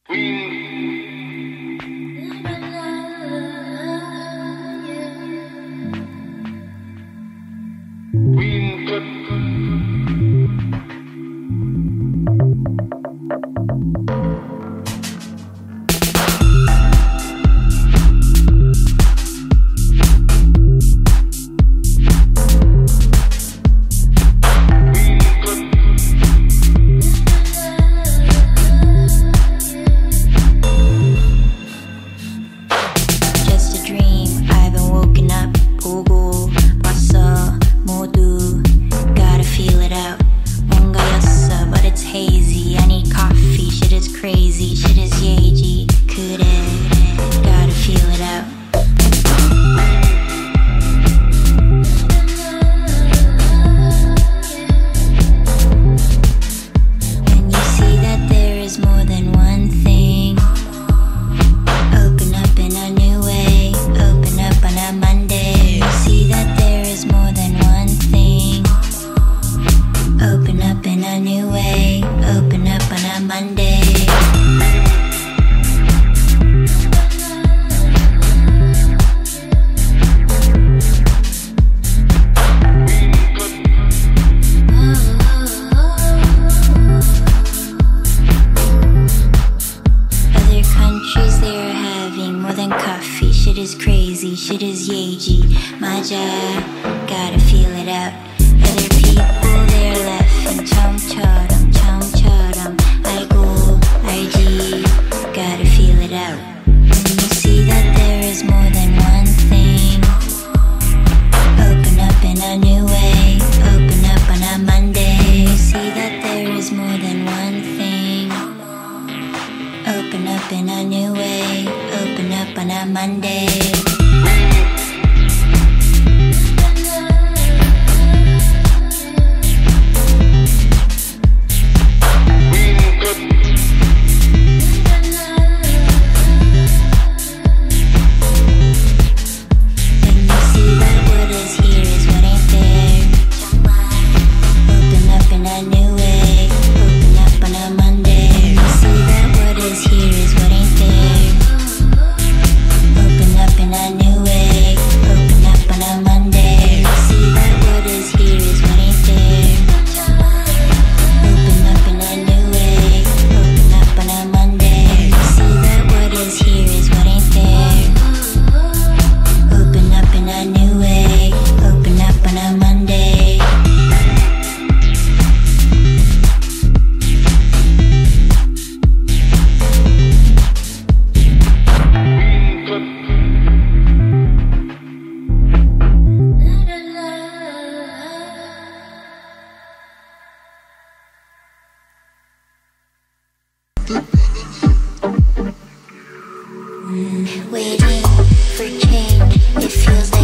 Hazy, I need coffee, shit is crazy, shit is Yaeji, could it, gotta feel it out. When you see that there is more than one thing, open up in a new way, open up on a Monday. You see that there is more than one thing, open up in a new way, open up on a Monday. Other countries, they are having more than coffee. Shit is crazy, shit is Yaeji. My job, gotta feel it out. Other people, they're laughing. Chom chom, I go, Yaeji, gotta feel it out. When you see that there is more than one thing, open up in a new way, open up on a Monday. You see that there is more than one thing, open up in a new way, open up on a Monday. Waiting for change, it feels like